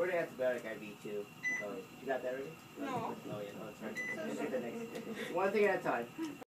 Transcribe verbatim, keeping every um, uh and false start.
every antibiotic I V too. Oh, you got that already? No. Oh yeah, no, that's right. Just take the next. One thing at a time.